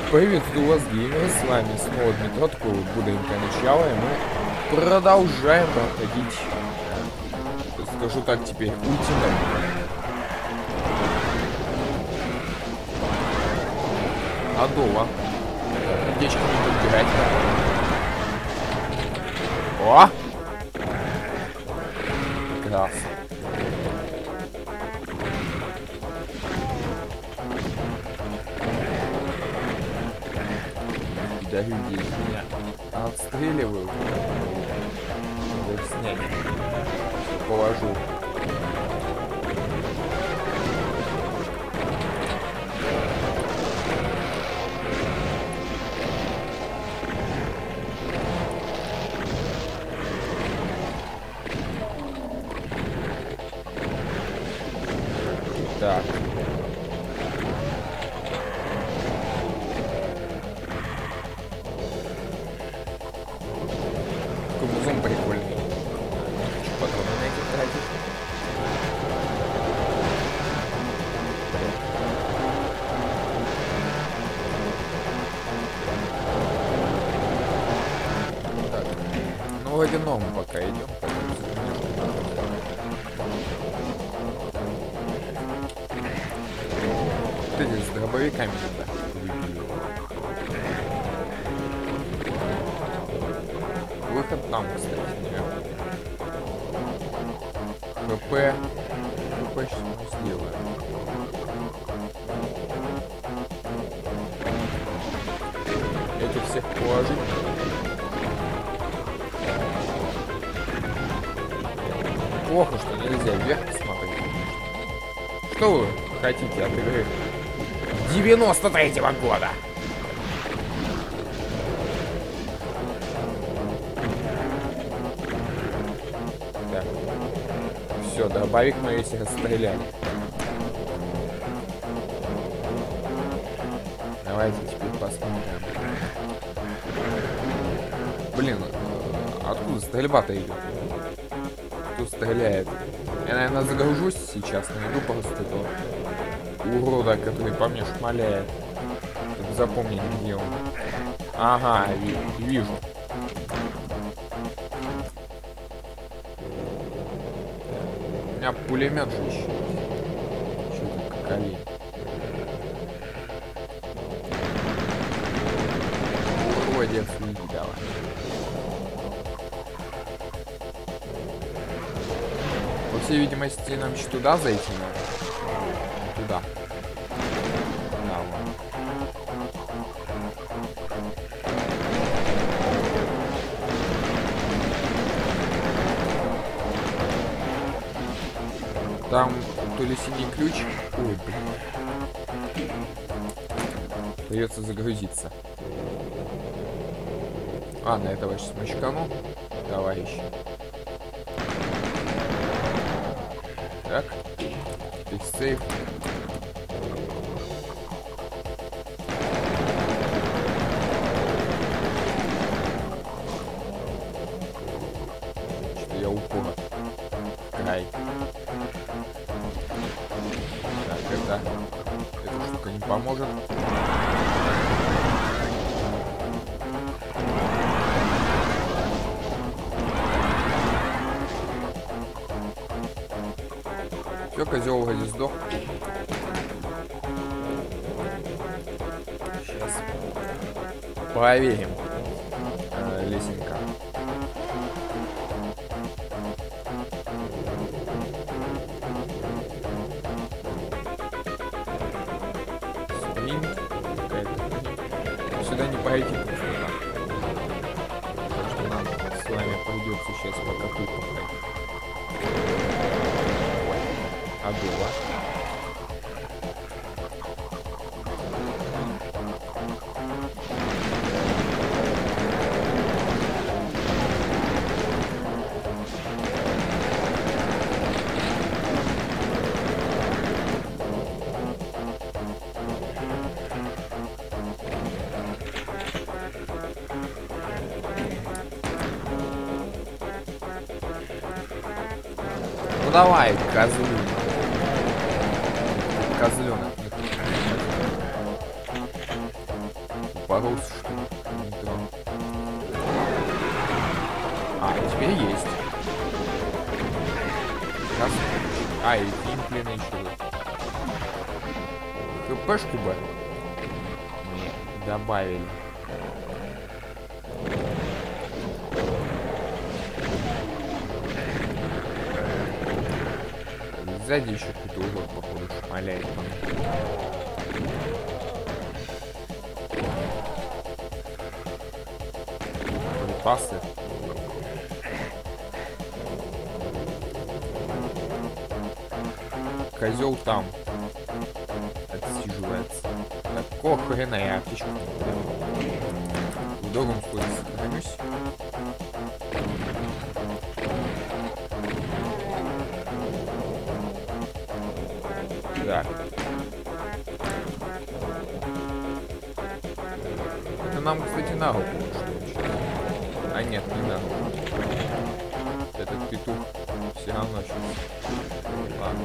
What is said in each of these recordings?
Приветствую вас, геймеры, с вами снова Дмитрий, такое вот бодренькое начало, и мы продолжаем проходить, скажу так теперь, ультимат. Адова. Сердечко не подбирать. О! Прекрасно. Да, люди меня отстреливают. Надо их снять. Положу. Так. Музон прикольный. Хочу патроны на этих тратить. Так. Ну, вроде норм пока идем. Ты здесь с дробовиками туда. Выход там, кстати, наверное. ХП сейчас мы сделаем. Этих всех положить. Плохо, что нельзя вверх посмотреть. Что вы хотите от игры 93-го года? Все, дробовик мы эти расстреляли. Давайте теперь посмотрим. Блин, откуда стрельба-то идет? Кто стреляет? Я, наверное, загружусь сейчас, найду просто этого урода, который по мне шмаляет. Чтобы запомнить, где он. Ага, вижу. У меня пулемет же еще. Что-то как олень. Уродец, не давай. По всей видимости, нам еще туда зайти надо. Туда. Да, ладно. Там то ли синий ключ. Ой, блин. Придется загрузиться. А, на этого сейчас мочкану. Товарищ. Так. Здесь сейф. Что-то я упор. Край. Так, эта штука не поможет. Все, козел вроде сдох. Сейчас проверим. Лесенка. Сюда не пойти просто так. Так что нам с вами придется сейчас пока тут походить. Ой, Адова. Ну давай, козленок. Козленок. порос, что ли? Да. А, теперь есть. Раз. А, и Финклина еще. ХПшку бы мне добавили. Сзади еще какой-то урод, походу, шмаляет по мне. Припасы. Козел там отсиживается. Какого хрена я аптечку не беру? В другом случае сохранюсь. Так. Это нам, кстати, на руку, что ли? А нет, не на руку. Этот петух все равно сейчас. Ладно.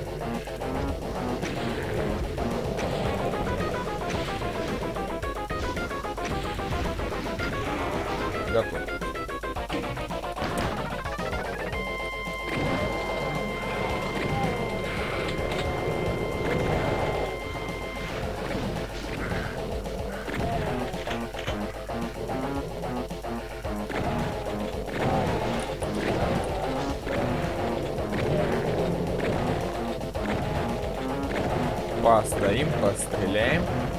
Готов. Постоим, постреляем.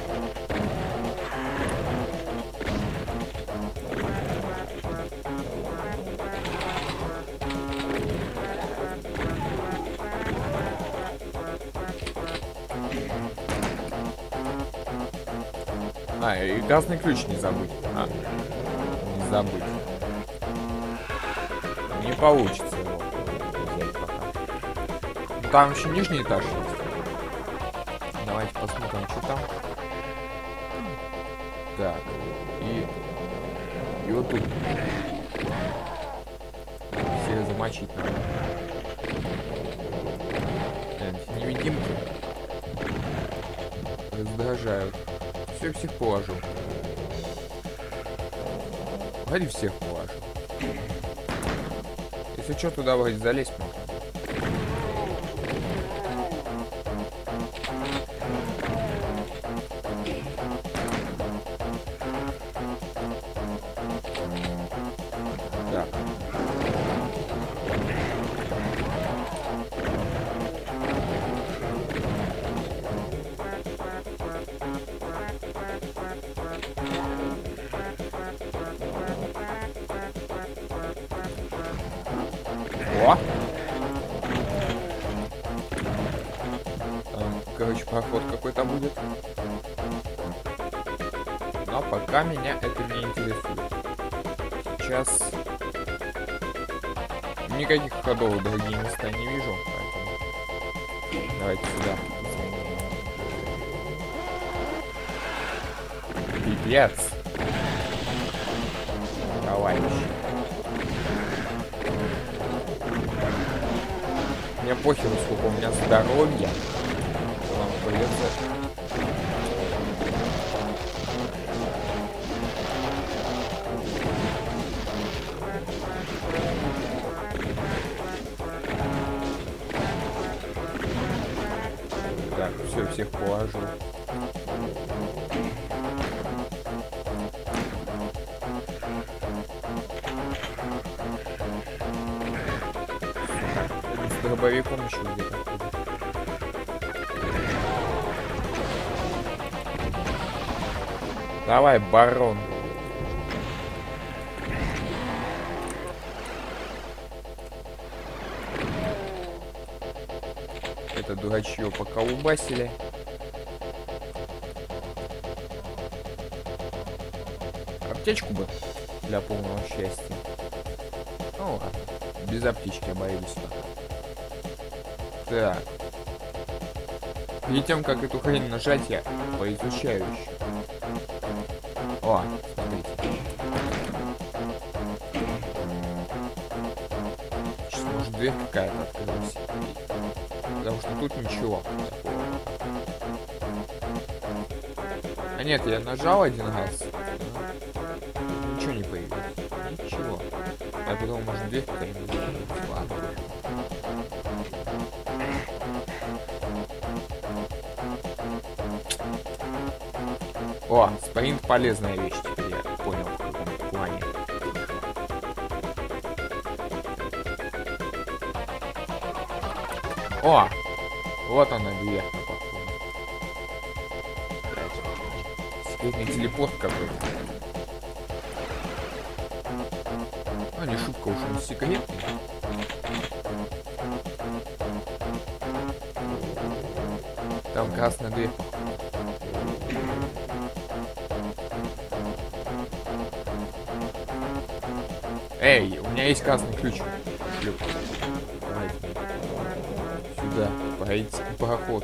А, и газный ключ не забыть. А, не забыть. Не получится его взять пока. Ну, там еще нижний этаж есть. Давайте посмотрим, что там. Так, и вот тут всех замочить надо. Невидимки раздражают. Все, всех положу. Вроде всех положу. Если что, туда вроде залезть можно. Да. О! Короче, проход какой-то будет. Но пока меня это не интересует. Сейчас никаких ходов в другие места не вижу, поэтому давайте сюда. Пипец. Товарищ. Мне похеру, сколько у меня здоровья. Вам придется. Так, все, всех положу. С дробовиком еще где-то. Давай, барон. Это дурачье пока убасили. Аптечку бы для полного счастья. Ну ладно, без аптечки обойдусь. Так. Перед тем, как эту хрень нажать, я поизучаю еще. О, смотрите. Сейчас может дверь какая-то открылась. Потому что тут ничего такого. А нет, я нажал один раз. А потом, может, дверь какая-нибудь. Ладно. О, спринт полезная вещь, теперь я понял в каком плане. О! Вот она, дверка, походу. Секретный телепорт какой-то. А, не шутка, уж он секретный. Там красная дверь. Эй, у меня есть красный ключ. Шлюп. Давайте. Сюда. Погодите, пароход.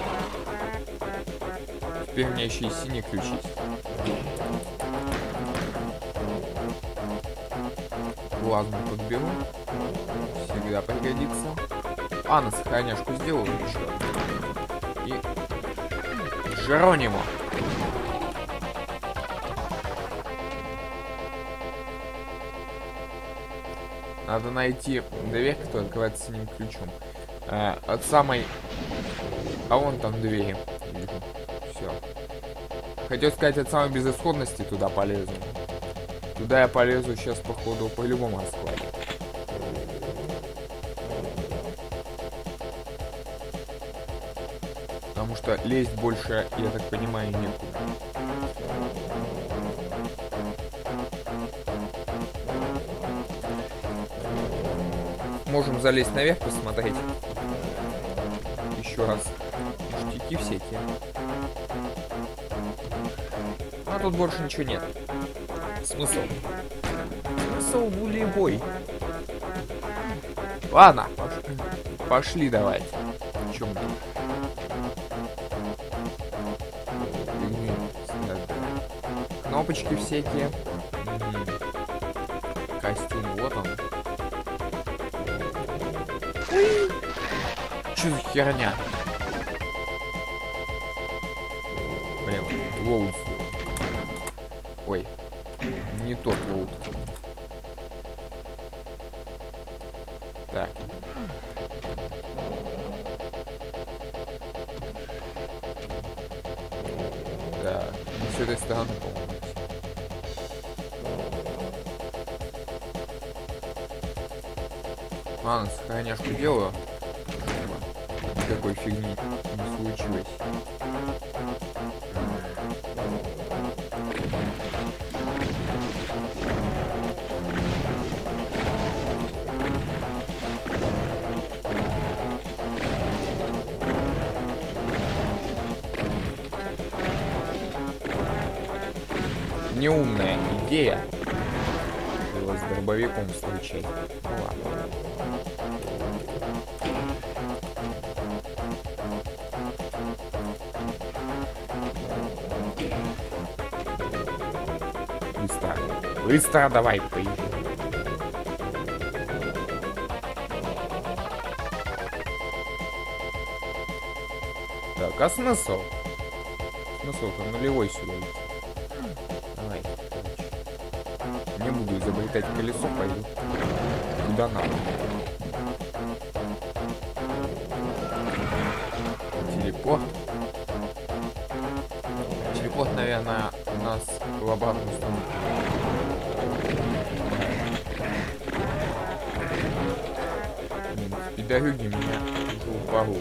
Теперь у меня еще и синий ключ есть. Плазму подберу. Всегда пригодится. А, на сохраняшку сделаю еще. И... Джеронимо. Надо найти дверь, которая открывается синим ключом. От самой... А вон там двери. Вижу. Все. Хотел сказать, от самой безысходности туда полезу. Туда я полезу сейчас, походу, по любому раскладу. Потому что лезть больше, я так понимаю, некуда. Можем залезть наверх, посмотреть. Еще раз. Штики всякие. А тут больше ничего нет. Смысл? Смысл нулевой. Ладно, пошли давайте. Чем мы? Кнопочки всякие. Костюм, вот он. Что за херня? Блин, лоуд. Ой, не тот лоуд. Так. Да, с этой стороны, по-моему. Ладно, сохраняшку делаю. Никакой фигни не случилось. Неумная идея. Его с дробовиком встречать. Ну ладно. Быстро. Быстро давай, поезжай. Так, а смысл? Смысл-то нулевой сюда идти. Давай, короче. Не буду изобретать колесо, пойду куда надо. Телепорт. Телепорт, наверное, у нас в обратную сторону. Пидорюги меня уже упоролы.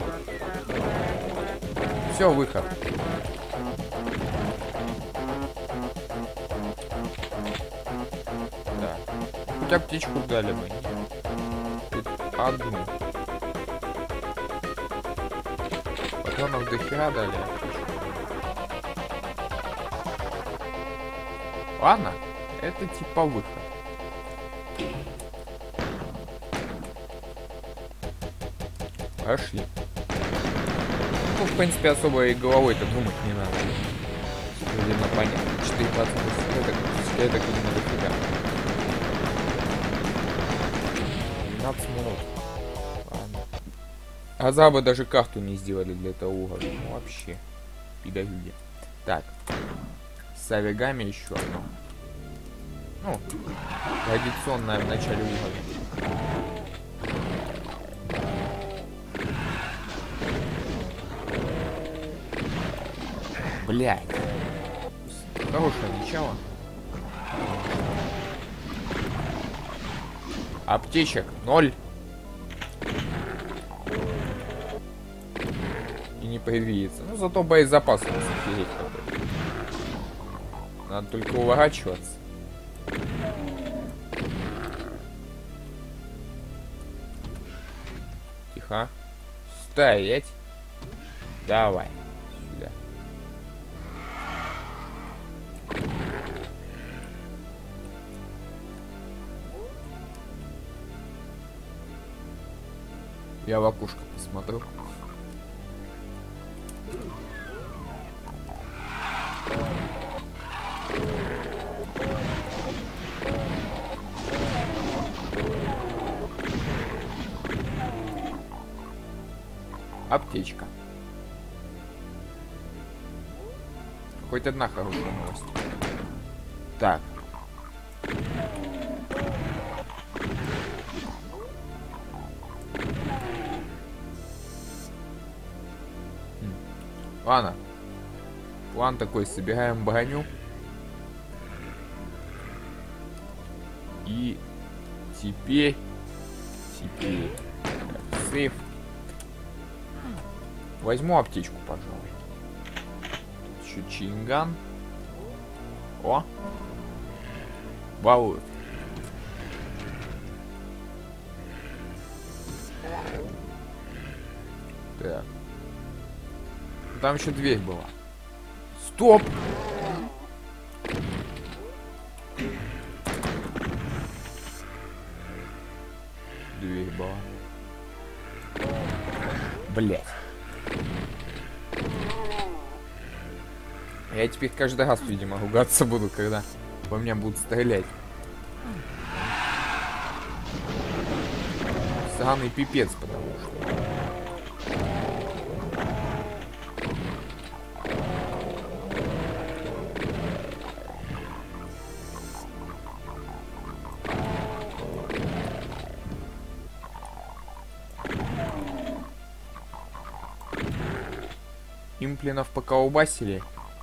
Все, выход. Да. Хоть аптечку дали бы. Хоть одну. Патронов до хера дали. Ладно, это типа выход. Пошли. Ну, в принципе, особо и головой-то думать не надо. Видимо, понятно. 4% это видимо, до фига. 12 минут. Ладно. Азабы даже карту не сделали для этого уровня. Ну, вообще. Пидорюги. Так. С оригами еще одно. Ну, традиционная в начале уровня. Блядь. Хорошее начало. Аптечек 0. И не предвидится. Ну, зато боезапас у нас офигеть какой. Надо только уворачиваться. Тихо. Стоять. Давай. Сюда. Я в окошко посмотрю. Аптечка. Хоть одна хорошая новость. Так. Ладно. План такой. Собираем броню. И теперь... Так, сейф. Возьму аптечку, пожалуй. Еще чинган. О! Балует. Так. Там еще дверь была. Стоп! Дверь была. Блять. Я теперь каждый раз, видимо, ругаться буду, когда по мне будут стрелять. Сраный пипец, потому что... Имплинов поколбасили.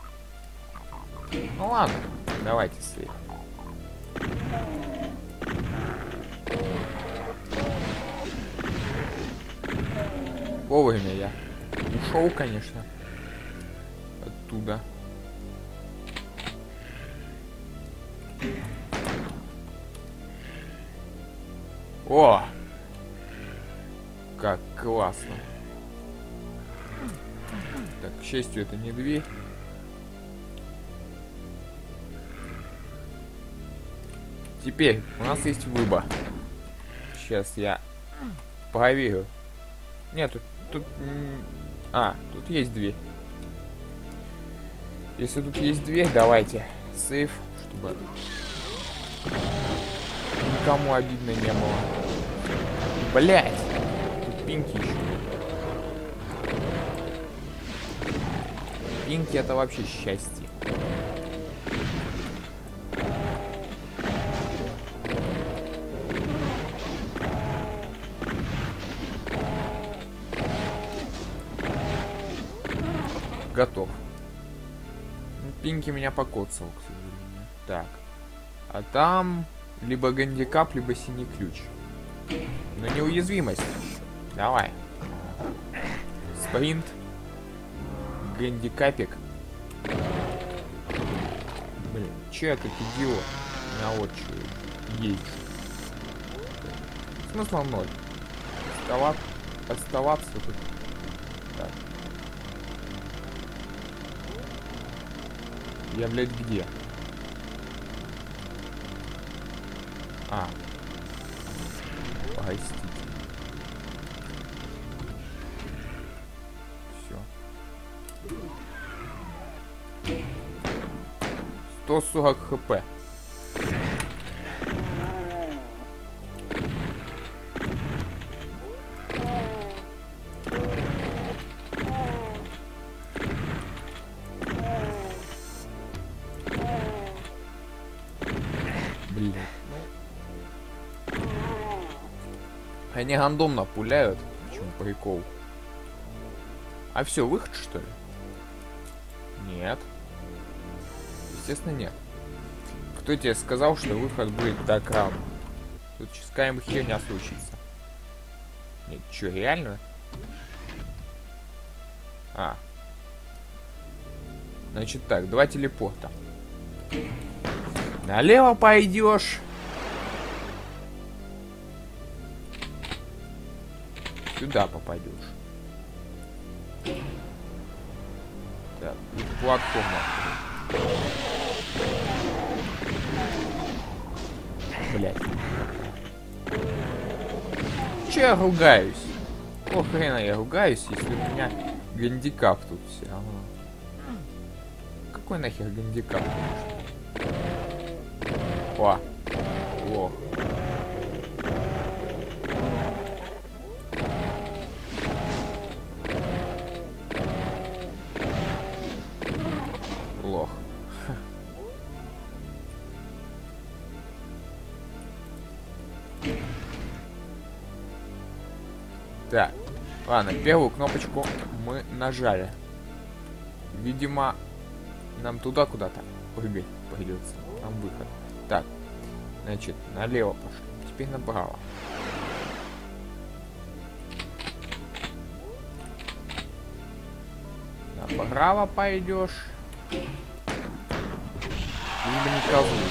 Ну ладно, давайте сейф. Вовремя я ушел, конечно, оттуда. О! Как классно. Так, к счастью, это не дверь. Теперь у нас есть выбор. Сейчас я проверю. Нет, тут... А, тут есть дверь. Если тут есть дверь, давайте. Сейф, чтобы никому обидно не было. Блять! Тут Пинки еще. Пинки это вообще счастье. Готов. Пинки меня покоцал, к сожалению. Так. А там либо гандикап, либо синий ключ. Но неуязвимость. Давай. Спринт. Гандикапик. Блин, че я как идиот? На вот что есть. Смысла 0. Оставаться тут. Так. Я, блядь, где? А. Погостить. Все. 140 хп. Блин. Они рандомно пуляют. В чем прикол? А все, выход, что ли? Нет. Естественно, нет. Кто тебе сказал, что выход будет так рано? Тут сейчас какая-нибудь херня случится. Нет, что, реально? А. Значит так, два телепорта. Налево пойдешь. Сюда попадешь. Так, тут платформа. Блять. Че я ругаюсь? О, хрена я ругаюсь, если у меня гандикап тут все равно. Какой нахер гандикап? О. О. Лох. Так, ладно, первую кнопочку мы нажали. Видимо, нам туда куда-то прыгать придется. Там выход. Так, значит, налево пошли. Теперь направо. Направо пойдешь. Либо не козлы.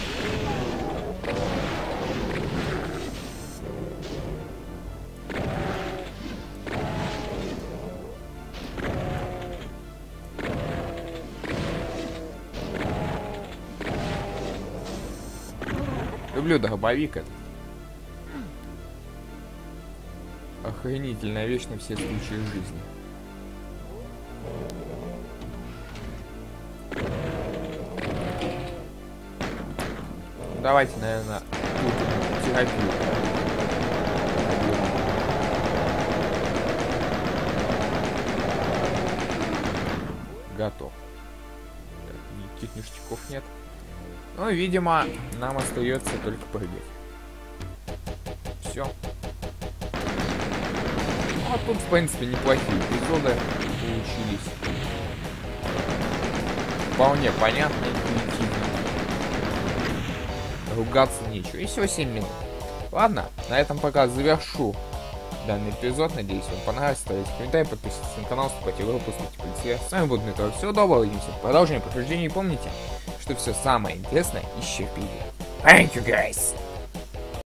Люблю дробовик этот. Охренительная вещь на все случаи жизни. Давайте, наверное, тут терапию. Готов. Так, никаких ништяков нет. Ну, видимо, нам остается только прыгать. Все. Ну, а тут, в принципе, неплохие эпизоды получились. Вполне понятно и интуитивно. Ругаться нечего. И всего 7 минут. Ладно, на этом пока завершу данный эпизод. Надеюсь, вам понравился. Ставьте комментарии, подписывайтесь на канал, вступайте в выпуск. С вами был Дмитрий. Всего доброго, увидимся в продолжении прохождения. И помните, что все самое интересное еще впереди. Thank you, guys!